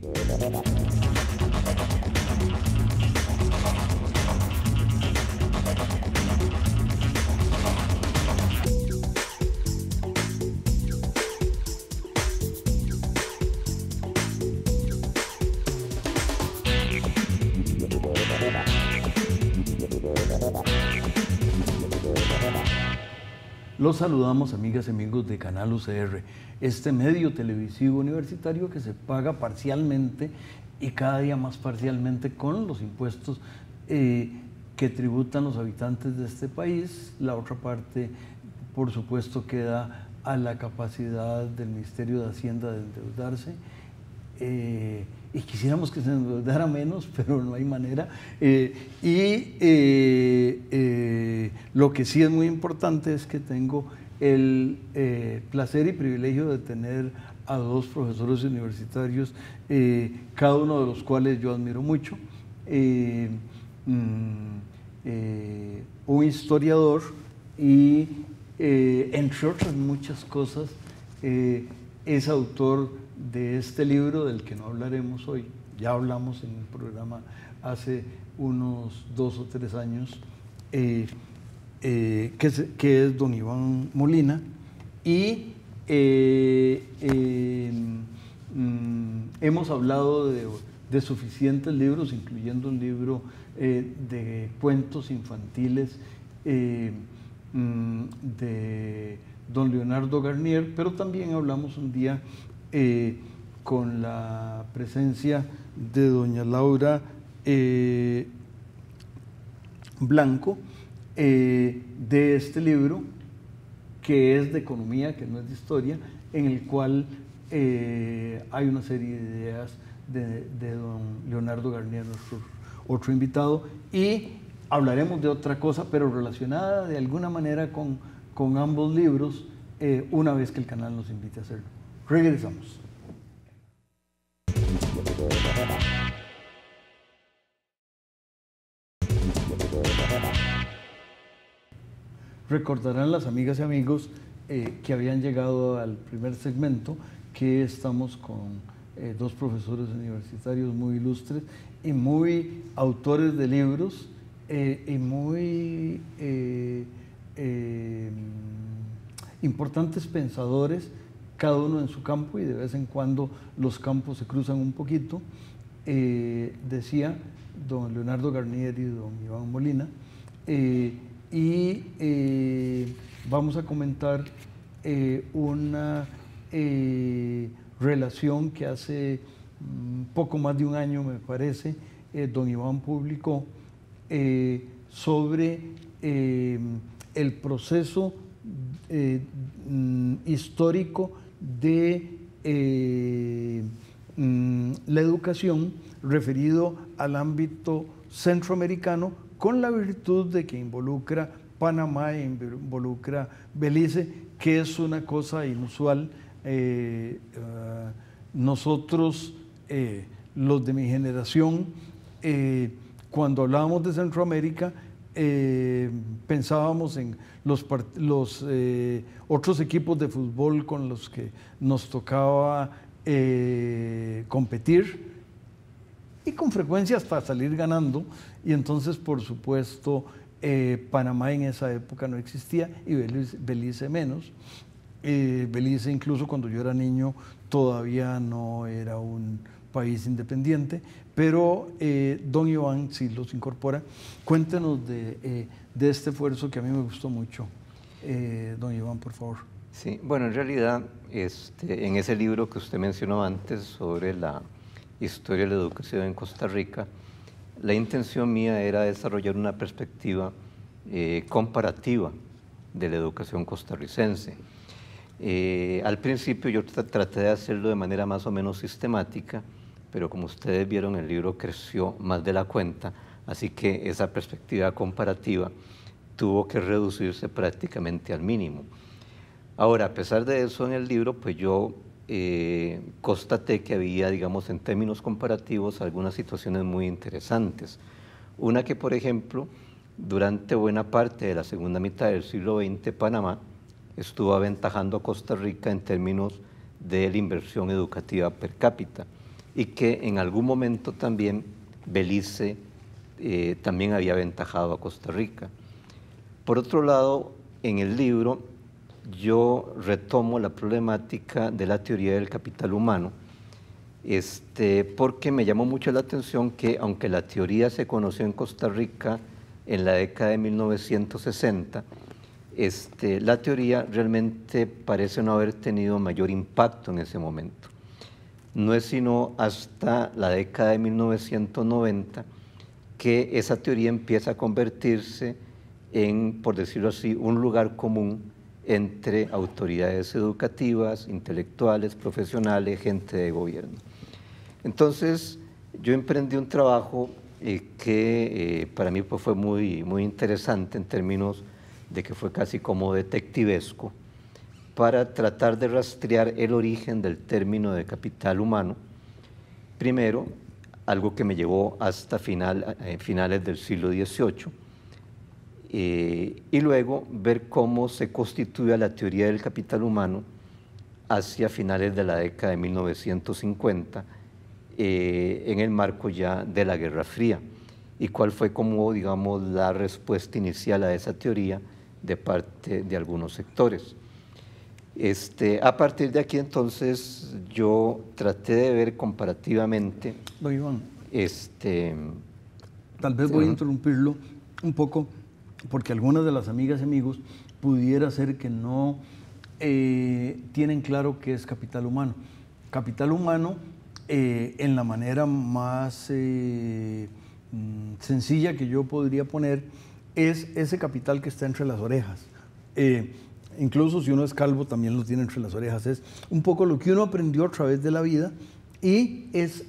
Los saludamos, amigas y amigos de Canal UCR, este medio televisivo universitario que se paga parcialmente y cada día más parcialmente con los impuestos que tributan los habitantes de este país. La otra parte, por supuesto, queda a la capacidad del Ministerio de Hacienda de endeudarse. Y quisiéramos que se endeudara menos, pero no hay manera. Lo que sí es muy importante es que tengo el placer y privilegio de tener a dos profesores universitarios, cada uno de los cuales yo admiro mucho. Un historiador y, entre otras muchas cosas, es autor de este libro del que no hablaremos hoy. Ya hablamos en un programa hace unos 2 o 3 años, que es don Iván Molina, y hemos hablado de suficientes libros, incluyendo un libro de cuentos infantiles de don Leonardo Garnier, pero también hablamos un día con la presencia de doña Laura Blanco, de este libro que es de economía, que no es de historia, en el cual hay una serie de ideas de don Leonardo Garnier, nuestro otro invitado, y hablaremos de otra cosa, pero relacionada de alguna manera con ambos libros, una vez que el canal nos invite a hacerlo. Regresamos. Recordarán las amigas y amigos que habían llegado al primer segmento que estamos con dos profesores universitarios muy ilustres y muy autores de libros y muy importantes pensadores, cada uno en su campo, y de vez en cuando los campos se cruzan un poquito. Decía don Leonardo Garnier y don Iván Molina, vamos a comentar una relación que hace poco más de un año, me parece, don Iván publicó sobre el proceso histórico de la educación referido al ámbito centroamericano, con la virtud de que involucra Panamá e involucra Belice, que es una cosa inusual. Nosotros, los de mi generación, cuando hablábamos de Centroamérica, pensábamos en los otros equipos de fútbol con los que nos tocaba competir, y con frecuencia hasta salir ganando, y entonces, por supuesto, Panamá en esa época no existía y Belice menos. Belice, incluso cuando yo era niño, todavía no era un país independiente, pero don Iván sí los incorpora. Cuéntenos de este esfuerzo que a mí me gustó mucho. Don Iván, por favor. Sí, bueno, en realidad, en ese libro que usted mencionó antes sobre la historia de la educación en Costa Rica, la intención mía era desarrollar una perspectiva comparativa de la educación costarricense. Al principio yo traté de hacerlo de manera más o menos sistemática, pero como ustedes vieron, el libro creció más de la cuenta, así que esa perspectiva comparativa tuvo que reducirse prácticamente al mínimo. Ahora, a pesar de eso, en el libro, pues yo constaté que había, digamos, en términos comparativos, algunas situaciones muy interesantes. Una que, por ejemplo, durante buena parte de la segunda mitad del siglo XX, Panamá estuvo aventajando a Costa Rica en términos de la inversión educativa per cápita. y que en algún momento también Belice también había aventajado a Costa Rica. Por otro lado, en el libro yo retomo la problemática de la teoría del capital humano, porque me llamó mucho la atención que aunque la teoría se conoció en Costa Rica en la década de 1960, la teoría realmente parece no haber tenido mayor impacto en ese momento. No es sino hasta la década de 1990 que esa teoría empieza a convertirse en, por decirlo así, un lugar común entre autoridades educativas, intelectuales, profesionales, gente de gobierno. Entonces, yo emprendí un trabajo que para mí pues, fue muy interesante en términos de que fue casi como detectivesco, para tratar de rastrear el origen del término de capital humano. Primero, algo que me llevó hasta finales del siglo XVIII, y luego ver cómo se constituye la teoría del capital humano hacia finales de la década de 1950, en el marco ya de la Guerra Fría, y cuál fue como, digamos, la respuesta inicial a esa teoría de parte de algunos sectores. A partir de aquí, entonces, yo traté de ver comparativamente... Don Iván, tal vez voy a interrumpirlo un poco, porque algunas de las amigas y amigos pudiera ser que no tienen claro qué es capital humano. Capital humano, en la manera más sencilla que yo podría poner, es ese capital que está entre las orejas. Incluso si uno es calvo también lo tiene entre las orejas. Es un poco lo que uno aprendió a través de la vida y es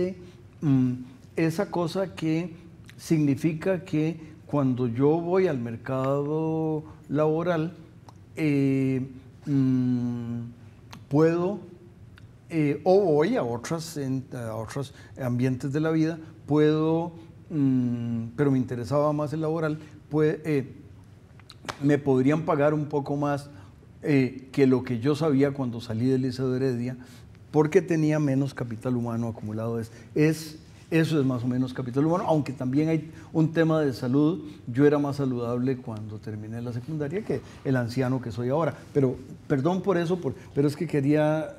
esa cosa que significa que cuando yo voy al mercado laboral puedo, o voy a otros ambientes de la vida, puedo, pero me interesaba más el laboral, me podrían pagar un poco más que lo que yo sabía cuando salí del Liceo de Heredia, porque tenía menos capital humano acumulado. Eso es más o menos capital humano, aunque también hay un tema de salud. Yo era más saludable cuando terminé la secundaria que el anciano que soy ahora. Pero, perdón por eso, pero es que quería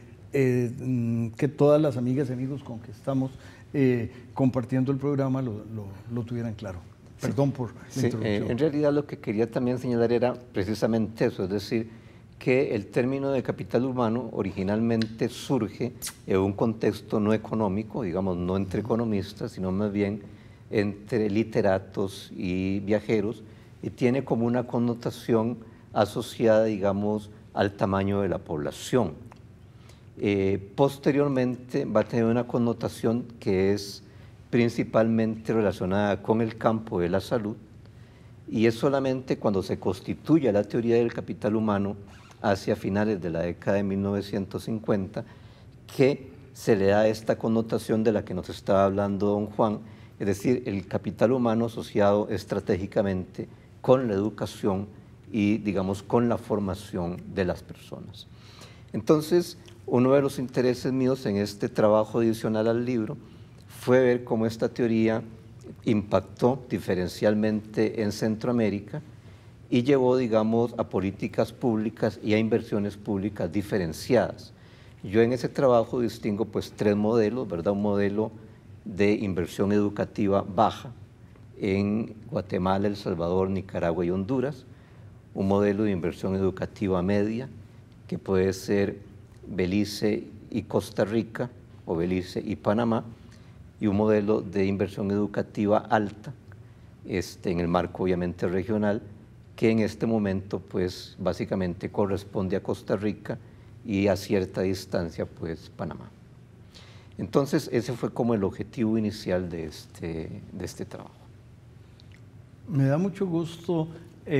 que todas las amigas y amigos con que estamos compartiendo el programa lo tuvieran claro. Perdón por la interrupción. En realidad lo que quería también señalar era precisamente eso, es decir, que el término de capital humano originalmente surge en un contexto no económico, digamos, no entre economistas, sino más bien entre literatos y viajeros, y tiene como una connotación asociada, digamos, al tamaño de la población. Posteriormente va a tener una connotación que es principalmente relacionada con el campo de la salud, y es solamente cuando se constituye la teoría del capital humano hacia finales de la década de 1950 que se le da esta connotación de la que nos estaba hablando don Juan, es decir, el capital humano asociado estratégicamente con la educación y, digamos, con la formación de las personas. Entonces, uno de los intereses míos en este trabajo adicional al libro fue ver cómo esta teoría impactó diferencialmente en Centroamérica y llevó, digamos, a políticas públicas y a inversiones públicas diferenciadas. Yo en ese trabajo distingo pues tres modelos, ¿verdad? Un modelo de inversión educativa baja en Guatemala, El Salvador, Nicaragua y Honduras, un modelo de inversión educativa media, que puede ser Belice y Costa Rica, o Belice y Panamá, y un modelo de inversión educativa alta, en el marco obviamente regional, que en este momento pues básicamente corresponde a Costa Rica y a cierta distancia pues Panamá. Entonces ese fue como el objetivo inicial de este trabajo. Me da mucho gusto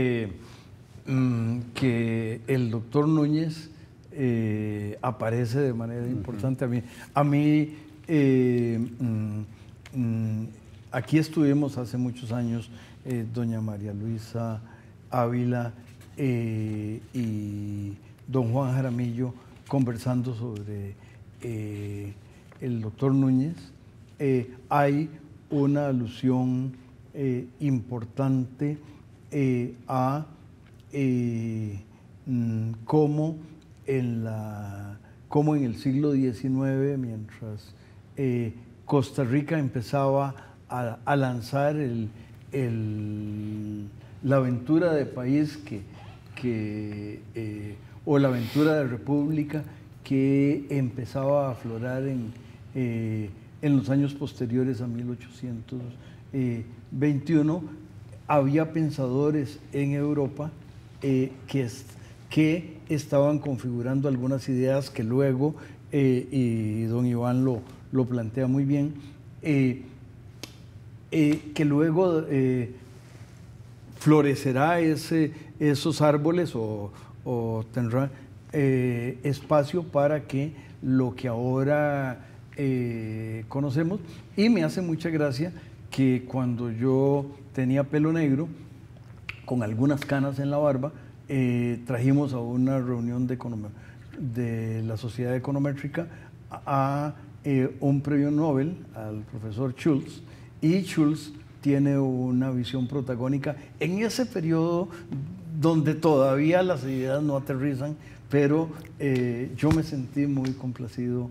que el doctor Núñez aparece de manera importante a mí. Aquí estuvimos hace muchos años doña María Luisa Ávila y don Juan Jaramillo conversando sobre el doctor Núñez, hay una alusión importante a cómo en el siglo XIX, mientras Costa Rica empezaba a lanzar la aventura de país o la aventura de república que empezaba a aflorar en los años posteriores a 1821, había pensadores en Europa que estaban configurando algunas ideas que luego, y don Iván lo plantea muy bien, que luego florecerá esos árboles o tendrá espacio para que lo que ahora conocemos. Y me hace mucha gracia que cuando yo tenía pelo negro, con algunas canas en la barba, trajimos a una reunión de la Sociedad Econométrica a un premio Nobel, al profesor Schultz, y Schultz tiene una visión protagónica en ese periodo donde todavía las ideas no aterrizan, pero yo me sentí muy complacido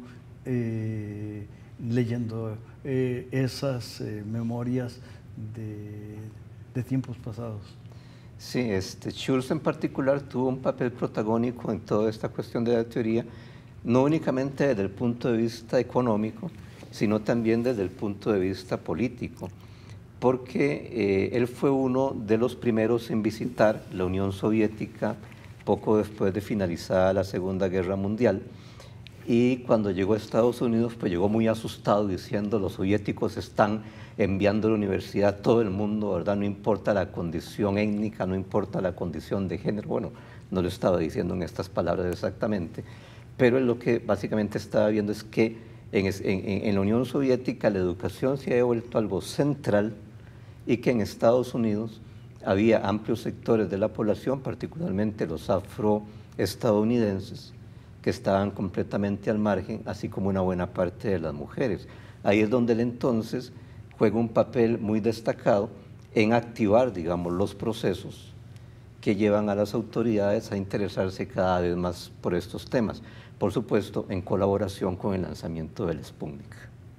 leyendo esas memorias de tiempos pasados. Sí, Schultz en particular tuvo un papel protagónico en toda esta cuestión de la teoría, no únicamente desde el punto de vista económico, sino también desde el punto de vista político, porque él fue uno de los primeros en visitar la Unión Soviética poco después de finalizada la Segunda Guerra Mundial, y cuando llegó a Estados Unidos, pues llegó muy asustado diciendo: los soviéticos están enviando a la universidad a todo el mundo, ¿verdad? No importa la condición étnica, no importa la condición de género. Bueno, no lo estaba diciendo en estas palabras exactamente, pero lo que básicamente estaba viendo es que en la Unión Soviética la educación se había vuelto algo central y que en Estados Unidos había amplios sectores de la población, particularmente los afroestadounidenses, que estaban completamente al margen, así como una buena parte de las mujeres. Ahí es donde él entonces juega un papel muy destacado en activar, digamos, los procesos que llevan a las autoridades a interesarse cada vez más por estos temas, por supuesto en colaboración con el lanzamiento del Sputnik.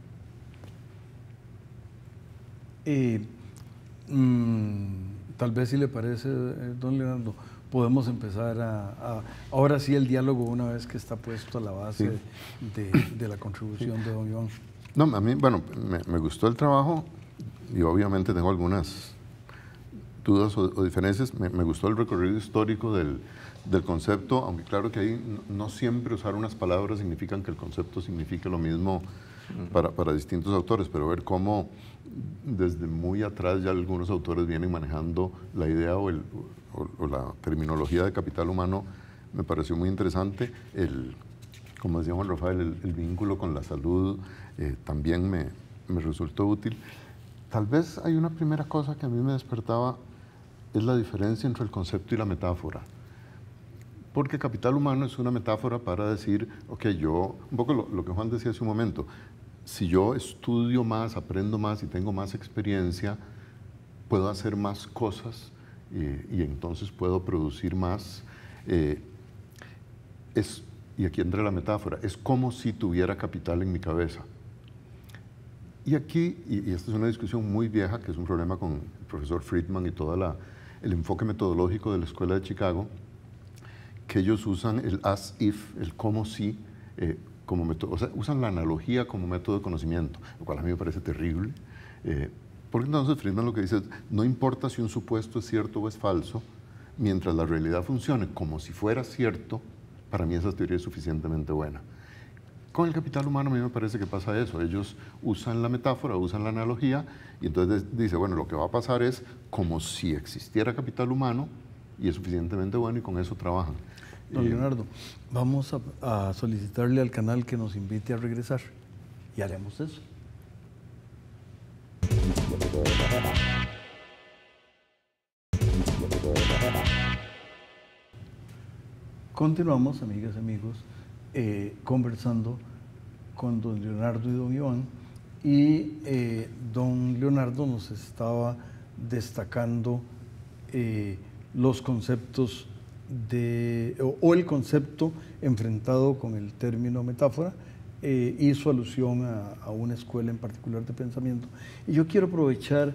Tal vez, si le parece, don Leonardo, podemos empezar ahora sí el diálogo, una vez que está puesto a la base de la contribución de don Iván. No, a mí, bueno, me gustó el trabajo y obviamente tengo algunas dudas o diferencias. Me gustó el recorrido histórico del concepto, aunque claro que ahí no siempre usar unas palabras significan que el concepto signifique lo mismo para distintos autores, pero ver cómo desde muy atrás ya algunos autores vienen manejando la idea o la terminología de capital humano me pareció muy interesante. Como decía Juan Rafael, el vínculo con la salud también me resultó útil. Tal vez hay una primera cosa que a mí me despertaba, es la diferencia entre el concepto y la metáfora. Porque capital humano es una metáfora para decir, ok, un poco lo que Juan decía hace un momento, si yo estudio más, aprendo más y tengo más experiencia, puedo hacer más cosas y entonces puedo producir más. Y aquí entra la metáfora, es como si tuviera capital en mi cabeza. Y aquí, y esta es una discusión muy vieja, que es un problema con el profesor Friedman y todo el enfoque metodológico de la Escuela de Chicago, que ellos usan el as if, el como si, como método, o sea, usan la analogía como método de conocimiento, lo cual a mí me parece terrible, porque entonces Friedman lo que dice es, no importa si un supuesto es cierto o es falso, mientras la realidad funcione como si fuera cierto, para mí esa teoría es suficientemente buena. Con el capital humano a mí me parece que pasa eso, ellos usan la metáfora, usan la analogía, y entonces dice, bueno, lo que va a pasar es como si existiera capital humano, y es suficientemente bueno, y con eso trabajan. Don Leonardo, vamos a solicitarle al canal que nos invite a regresar, y haremos eso. Continuamos, amigas y amigos, conversando con don Leonardo y don Iván, y don Leonardo nos estaba destacando los conceptos o el concepto enfrentado con el término metáfora. Hizo alusión a una escuela en particular de pensamiento. Y yo quiero aprovechar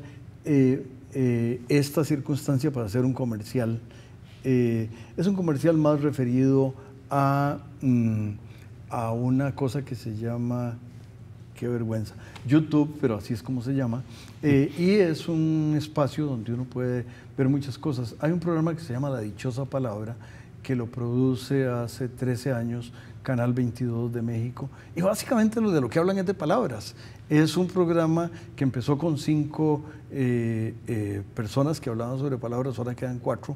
esta circunstancia para hacer un comercial. Es un comercial más referido a una cosa que se llama, qué vergüenza, YouTube, pero así es como se llama, y es un espacio donde uno puede ver muchas cosas. Hay un programa que se llama La Dichosa Palabra, que lo produce hace 13 años Canal 22 de México, y básicamente de lo que hablan es de palabras. Es un programa que empezó con 5 personas que hablaban sobre palabras, ahora quedan 4,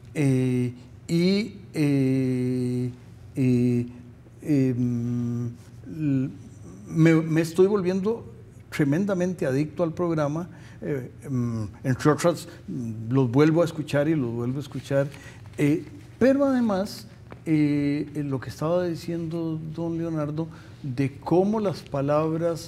me estoy volviendo tremendamente adicto al programa, entre otras los vuelvo a escuchar y los vuelvo a escuchar, pero además lo que estaba diciendo don Leonardo, de cómo las palabras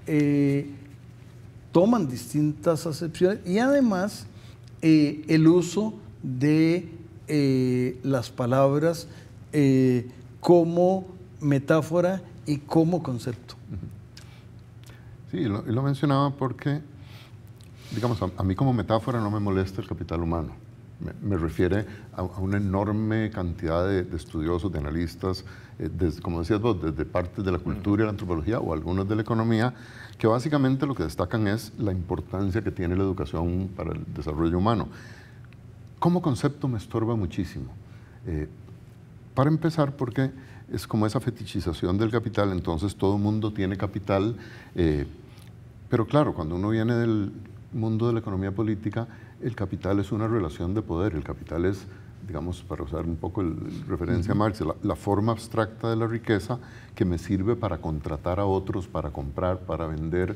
toman distintas acepciones, y además el uso de las palabras como metáfora y como concepto. Sí, lo mencionaba porque, digamos, a mí como metáfora no me molesta el capital humano. Me refiere a una enorme cantidad de estudiosos, de analistas, como decías vos, desde partes de la cultura y la antropología o algunos de la economía, que básicamente lo que destacan es la importancia que tiene la educación para el desarrollo humano. Como concepto me estorba muchísimo. Para empezar, porque es como esa fetichización del capital, entonces todo el mundo tiene capital, pero claro, cuando uno viene del mundo de la economía política, el capital es una relación de poder, el capital es, digamos, para usar un poco el referencia a Marx, la forma abstracta de la riqueza que me sirve para contratar a otros, para comprar, para vender.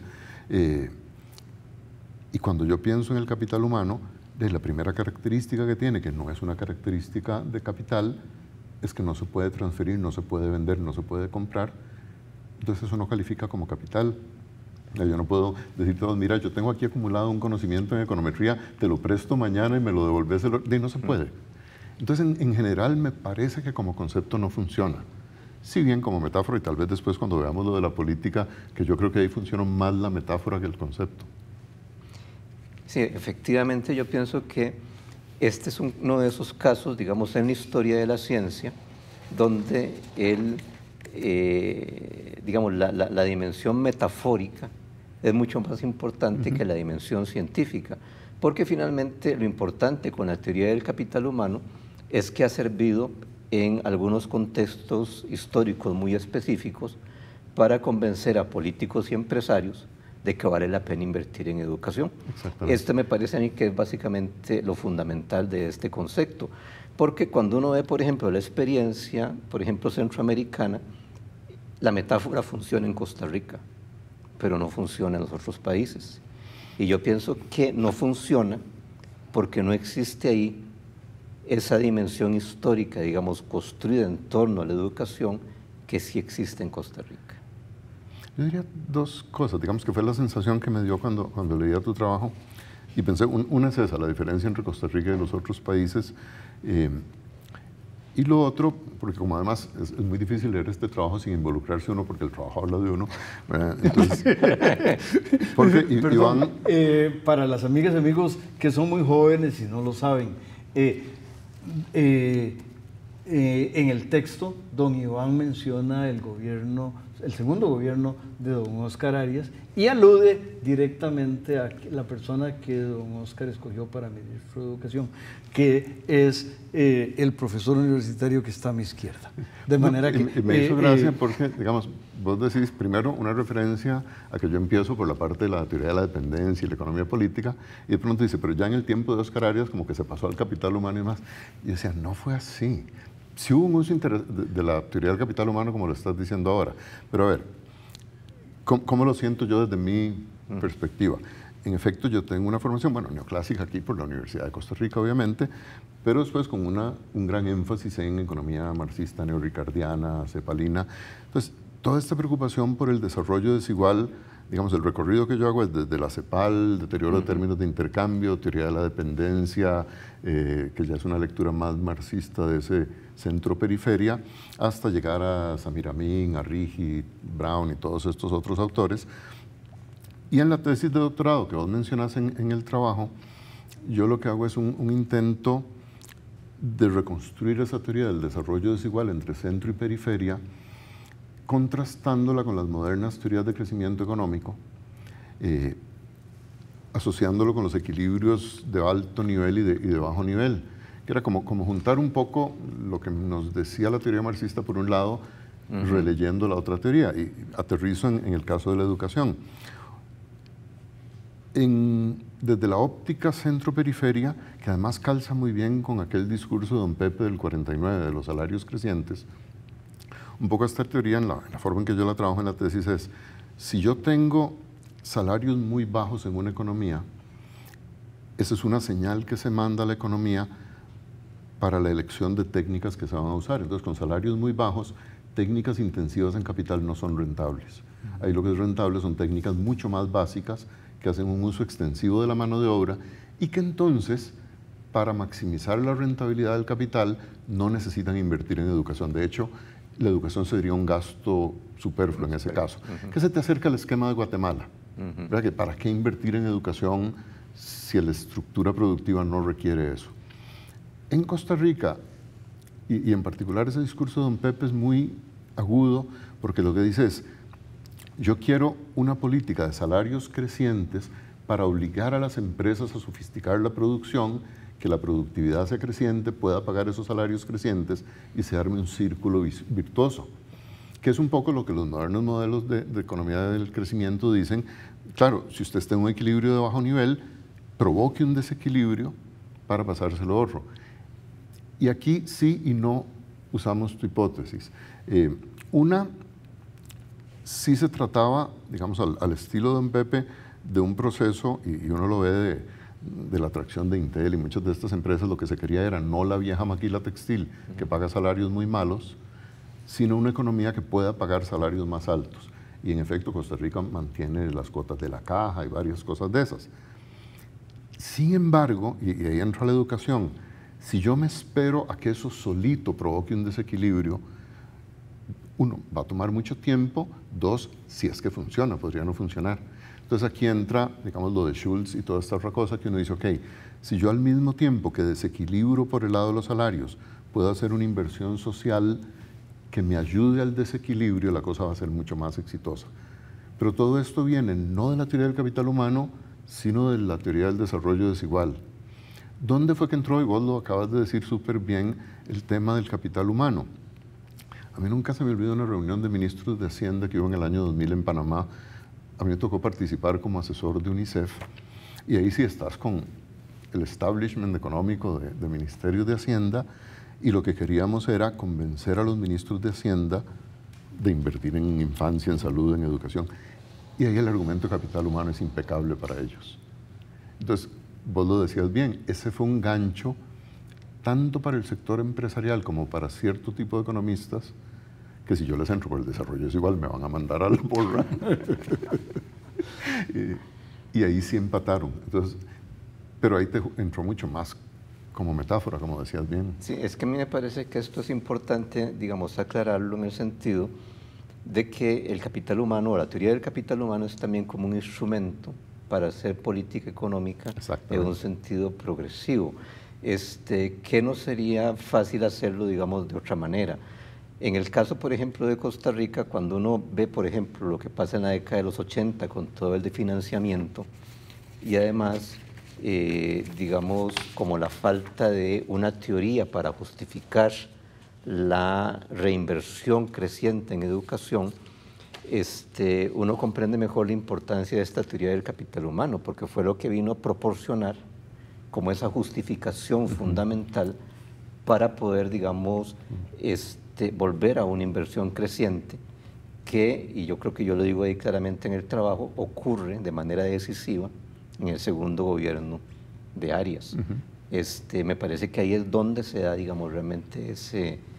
Y cuando yo pienso en el capital humano, la primera característica que tiene, que no es una característica de capital, es que no se puede transferir, no se puede vender, no se puede comprar. Entonces eso no califica como capital. Yo no puedo decirte, mira, yo tengo aquí acumulado un conocimiento en econometría, te lo presto mañana y me lo devolves. No se puede. Entonces, en general, me parece que como concepto no funciona. Si bien como metáfora, y tal vez después cuando veamos lo de la política, que yo creo que ahí funciona más la metáfora que el concepto. Sí, efectivamente yo pienso que este es uno de esos casos, digamos, en la historia de la ciencia, donde digamos, la dimensión metafórica es mucho más importante que la dimensión científica, porque finalmente lo importante con la teoría del capital humano es que ha servido en algunos contextos históricos muy específicos para convencer a políticos y empresarios de que vale la pena invertir en educación. Este me parece a mí que es básicamente lo fundamental de este concepto, porque cuando uno ve, por ejemplo, la experiencia, por ejemplo, centroamericana, la metáfora funciona en Costa Rica, pero no funciona en los otros países. Y yo pienso que no funciona porque no existe ahí esa dimensión histórica, digamos, construida en torno a la educación que sí existe en Costa Rica. Yo diría 2 cosas, digamos que fue la sensación que me dio cuando leía tu trabajo y pensé, una es esa, la diferencia entre Costa Rica y los otros países, y lo otro, porque como además es muy difícil leer este trabajo sin involucrarse uno, porque el trabajo habla de uno, entonces, porque Perdón, para las amigas y amigos que son muy jóvenes y no lo saben, en el texto, don Iván menciona el segundo gobierno de don Óscar Arias y alude directamente a la persona que don Óscar escogió para ministro de Educación, que es el profesor universitario que está a mi izquierda. De manera que... me hizo gracia porque, digamos, vos decís primero una referencia a que yo empiezo por la parte de la teoría de la dependencia y la economía política, y de pronto dice, pero ya en el tiempo de Óscar Arias como que se pasó al capital humano y demás. Y yo decía, no fue así. Sí hubo un uso de la teoría del capital humano como lo estás diciendo ahora, pero a ver, ¿cómo lo siento yo desde mi perspectiva? En efecto, yo tengo una formación, bueno, neoclásica aquí por la Universidad de Costa Rica, obviamente, pero después con un gran énfasis en economía marxista, neorricardiana, cepalina. Entonces, toda esta preocupación por el desarrollo desigual, digamos, el recorrido que yo hago es desde la CEPAL, deterioro de términos de intercambio, teoría de la dependencia, que ya es una lectura más marxista de ese centro-periferia, hasta llegar a Samir Amin, a Rigi, Brown y todos estos otros autores. Y en la tesis de doctorado que vos mencionás en el trabajo, yo lo que hago es un intento de reconstruir esa teoría del desarrollo desigual entre centro y periferia, contrastándola con las modernas teorías de crecimiento económico, asociándolo con los equilibrios de alto nivel y de bajo nivel, que era como juntar un poco lo que nos decía la teoría marxista por un lado, releyendo la otra teoría, y aterrizo en el caso de la educación. Desde la óptica centro-periferia, que además calza muy bien con aquel discurso de don Pepe del 49, de los salarios crecientes, un poco esta teoría, en la forma en que yo la trabajo en la tesis, es, si yo tengo salarios muy bajos en una economía, esa es una señal que se manda a la economía para la elección de técnicas que se van a usar. Entonces, con salarios muy bajos, técnicas intensivas en capital no son rentables. Ahí lo que es rentable son técnicas mucho más básicas, que hacen un uso extensivo de la mano de obra y que entonces, para maximizar la rentabilidad del capital, no necesitan invertir en educación. De hecho, la educación sería un gasto superfluo en ese caso. Que se te acerca al esquema de Guatemala. ¿Verdad? Que ¿para qué invertir en educación si la estructura productiva no requiere eso? En Costa Rica, y en particular ese discurso de don Pepe es muy agudo, porque lo que dice es, yo quiero una política de salarios crecientes para obligar a las empresas a sofisticar la producción, que la productividad sea creciente, pueda pagar esos salarios crecientes y se arme un círculo virtuoso, que es un poco lo que los modernos modelos de economía del crecimiento dicen. Claro, si usted está en un equilibrio de bajo nivel, provoque un desequilibrio para pasárselo a otro. Y aquí sí y no usamos tu hipótesis. Una, sí se trataba, digamos, al estilo de don Pepe, de un proceso, y uno lo ve de la atracción de Intel y muchas de estas empresas, lo que se quería era no la vieja maquila textil que paga salarios muy malos, sino una economía que pueda pagar salarios más altos. Y en efecto, Costa Rica mantiene las cuotas de la caja y varias cosas de esas. Sin embargo, y ahí entra la educación, si yo me espero a que eso solito provoque un desequilibrio, uno, va a tomar mucho tiempo, dos, si es que funciona, podría no funcionar. Entonces aquí entra, digamos, lo de Schultz y toda esta otra cosa que uno dice, ok, si yo al mismo tiempo que desequilibro por el lado de los salarios, puedo hacer una inversión social que me ayude al desequilibrio, la cosa va a ser mucho más exitosa. Pero todo esto viene no de la teoría del capital humano, sino de la teoría del desarrollo desigual. ¿Dónde fue que entró? Y vos lo acabas de decir súper bien, el tema del capital humano. A mí nunca se me olvidó una reunión de ministros de Hacienda que hubo en el año 2000 en Panamá. A mí me tocó participar como asesor de UNICEF, y ahí sí estás con el establishment económico de Ministerio de Hacienda, y lo que queríamos era convencer a los ministros de Hacienda de invertir en infancia, en salud, en educación. Y ahí el argumento de capital humano es impecable para ellos. Entonces, vos lo decías bien, ese fue un gancho tanto para el sector empresarial como para cierto tipo de economistas, que si yo les entro por el desarrollo es igual, me van a mandar a la porra. y ahí sí empataron. Entonces, pero ahí te entró mucho más como metáfora, como decías bien. Sí, es que a mí me parece que esto es importante, digamos, aclararlo en el sentido de que el capital humano, o la teoría del capital humano, es también como un instrumento para hacer política económica en un sentido progresivo. Que no sería fácil hacerlo, digamos, de otra manera. En el caso, por ejemplo, de Costa Rica, cuando uno ve, por ejemplo, lo que pasa en la década de los 80 con todo el de financiamiento y además, digamos, como la falta de una teoría para justificar la reinversión creciente en educación, uno comprende mejor la importancia de esta teoría del capital humano, porque fue lo que vino a proporcionar como esa justificación fundamental para poder, digamos, volver a una inversión creciente que, y yo creo que yo lo digo ahí claramente en el trabajo, ocurre de manera decisiva en el segundo gobierno de Arias. Me parece que ahí es donde se da, digamos, realmente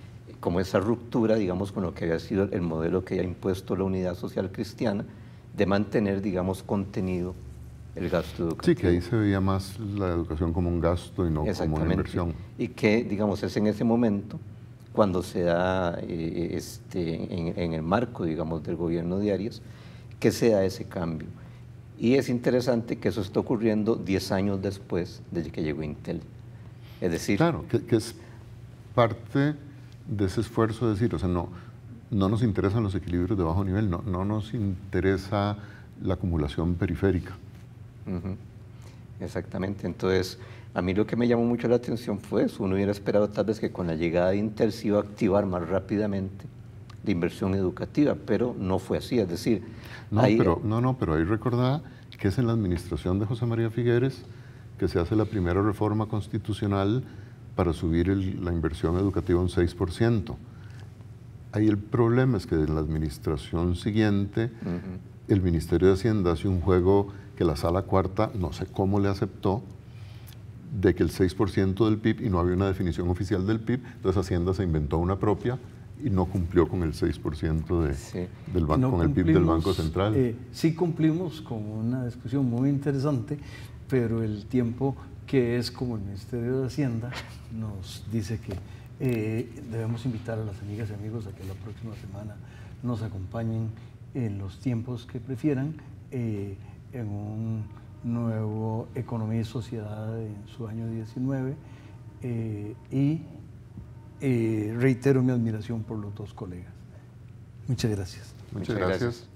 como esa ruptura, digamos, con lo que había sido el modelo que había impuesto la Unidad Social Cristiana, de mantener, digamos, contenido el gasto educativo. Sí, que ahí se veía más la educación como un gasto y no como una inversión. Y que, digamos, es en ese momento cuando se da, en el marco, digamos, del gobierno de Arias, que se da ese cambio. Y es interesante que eso está ocurriendo 10 años después de que llegó Intel. Es decir... Claro, que es parte de ese esfuerzo de decir, o sea, no nos interesan los equilibrios de bajo nivel, no nos interesa la acumulación periférica. Exactamente, entonces a mí lo que me llamó mucho la atención fue eso. Uno hubiera esperado tal vez que con la llegada de Intel se iba a activar más rápidamente la inversión educativa, pero no fue así, es decir... pero ahí recordá que es en la administración de José María Figueres que se hace la primera reforma constitucional para subir la inversión educativa un 6%. Ahí el problema es que en la administración siguiente el Ministerio de Hacienda hace un juego que la Sala Cuarta, no sé cómo le aceptó, de que el 6% del PIB, y no había una definición oficial del PIB, entonces Hacienda se inventó una propia y no cumplió con el 6% del banco, con el PIB del Banco Central. Sí cumplimos con una discusión muy interesante, pero el tiempo que es como el Ministerio de Hacienda nos dice que debemos invitar a las amigas y amigos a que la próxima semana nos acompañen en los tiempos que prefieran en un nuevo Economía y Sociedad en su año 19 y reitero mi admiración por los dos colegas. Muchas gracias. Muchas gracias.